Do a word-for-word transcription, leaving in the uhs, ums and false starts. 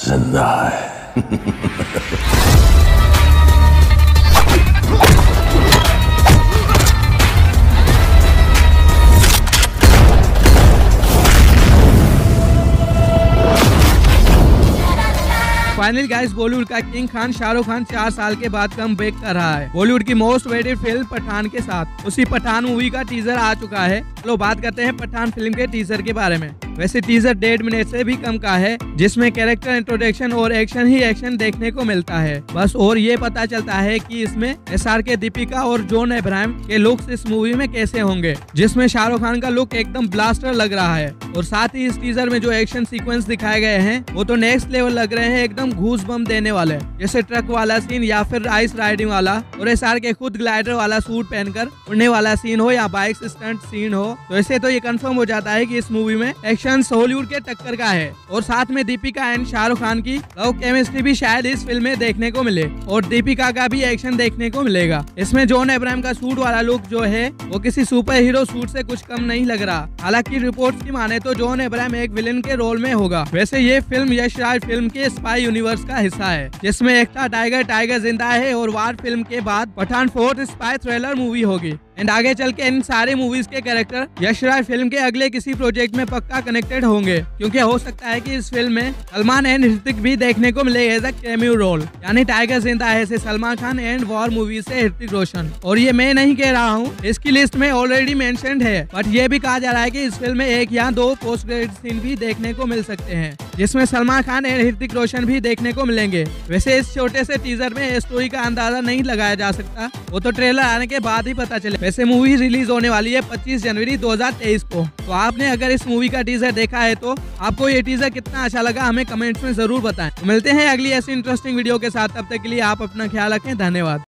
जिंदा है। Finally guys, Bollywood का किंग खान शाहरुख खान चार साल के बाद कम बैक कर रहा है बॉलीवुड की मोस्ट वेटेड फिल्म पठान के साथ। उसी पठान मूवी का टीजर आ चुका है। चलो बात करते हैं पठान फिल्म के टीजर के बारे में। वैसे टीजर डेढ़ मिनट से भी कम का है, जिसमें कैरेक्टर इंट्रोडक्शन और एक्शन ही एक्शन देखने को मिलता है बस। और ये पता चलता है कि इसमें एस आर के, दीपिका और जॉन अब्राहम के लुक्स इस मूवी में कैसे होंगे, जिसमें शाहरुख खान का लुक एकदम ब्लास्टर लग रहा है। और साथ ही इस टीजर में जो एक्शन सीक्वेंस दिखाए गए हैं वो तो नेक्स्ट लेवल लग रहे हैं, एकदम घूस बम देने वाले, जैसे ट्रक वाला सीन या फिर आइस राइडिंग वाला, और एस आर के खुद ग्लाइडर वाला सूट पहनकर उड़ने वाला सीन हो या बाइक स्टंट सीन हो। तो ऐसे तो ये कंफर्म हो जाता है कि इस मूवी में एक्शन हॉलीवुड के टक्कर का है। और साथ में दीपिका एंड शाहरुख खान की लव केमिस्ट्री भी शायद इस फिल्म में देखने को मिले, और दीपिका का भी एक्शन देखने को मिलेगा। इसमें जॉन अब्राहम का सूट वाला लुक जो है वो किसी सुपर हीरो सूट से कुछ कम नहीं लग रहा। हालांकि रिपोर्ट्स की माने तो जॉन अब्राहम एक विलेन के रोल में होगा। वैसे ये फिल्म यश राज फिल्म के स्पाई यूनिवर्स का हिस्सा है, जिसमें एकता टाइगर टाइगर जिंदा है और वार फिल्म के बाद Pathaan fourth spy thriller movie होगी। एंड आगे चल के इन सारे मूवीज के कैरेक्टर यश राज फिल्म के अगले किसी प्रोजेक्ट में पक्का कनेक्टेड होंगे, क्योंकि हो सकता है कि इस फिल्म में सलमान एंड ऋतिक भी देखने को मिले एज अ कैमियो रोल। यानी टाइगर जिंदा है से Salman Khan and War movie से ऋतिक रोशन। और ये मैं नहीं कह रहा हूँ, इसकी लिस्ट में ऑलरेडी मेंशन्ड है, बट ये भी कहा जा रहा है कि इस फिल्म में एक या दो पोस्ट क्रेडिट सीन भी देखने को मिल सकते हैं, जिसमें सलमान खान एंड ऋतिक रोशन भी देखने को मिलेंगे। वैसे इस छोटे से टीजर में स्टोरी का अंदाजा नहीं लगाया जा सकता, वो तो ट्रेलर आने के बाद ही पता चले। वैसे मूवी रिलीज होने वाली है पच्चीस जनवरी दो हज़ार तेईस को। तो आपने अगर इस मूवी का टीजर देखा है तो आपको ये टीजर कितना अच्छा लगा हमें कमेंट्स में जरूर बताएं। तो मिलते हैं अगली ऐसी इंटरेस्टिंग वीडियो के साथ, तब तक के लिए आप अपना ख्याल रखें। धन्यवाद।